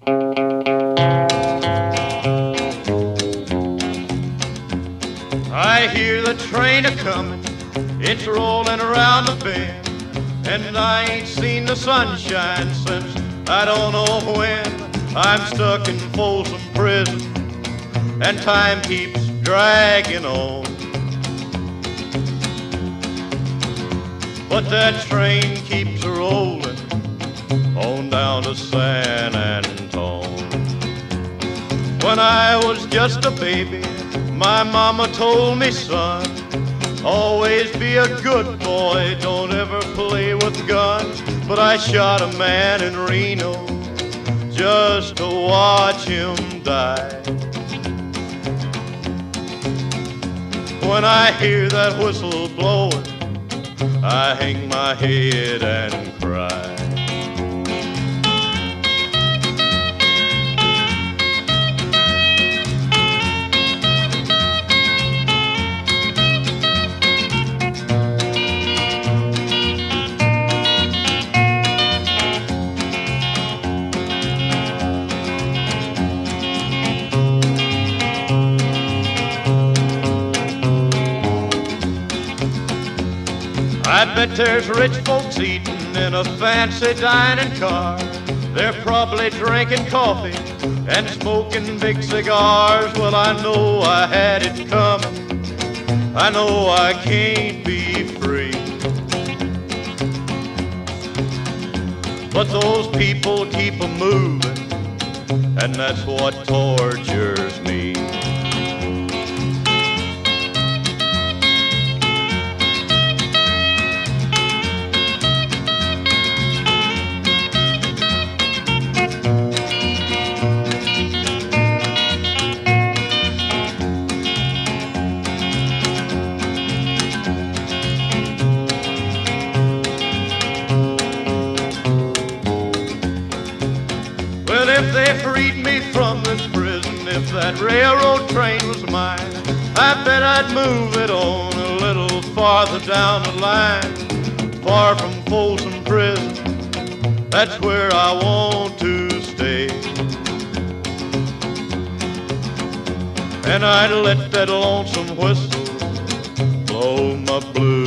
I hear the train a-comin', it's rollin' around the bend, and I ain't seen the sunshine since I don't know when. I'm stuck in Folsom Prison, and time keeps dragging on. But that train keeps rollin' on down to San Antone. When I was just a baby, my mama told me, son, always be a good boy, don't ever play with guns. But I shot a man in Reno just to watch him die. When I hear that whistle blowing, I hang my head and cry. I bet there's rich folks eating in a fancy dining car. They're probably drinking coffee and smoking big cigars. Well, I know I had it coming, I know I can't be free. But those people keep a moving, and that's what tortures me. Well, if they freed me from this prison, if that railroad train was mine, I bet I'd move it on a little farther down the line. Far from Folsom Prison, that's where I want to stay. And I'd let that lonesome whistle blow my blues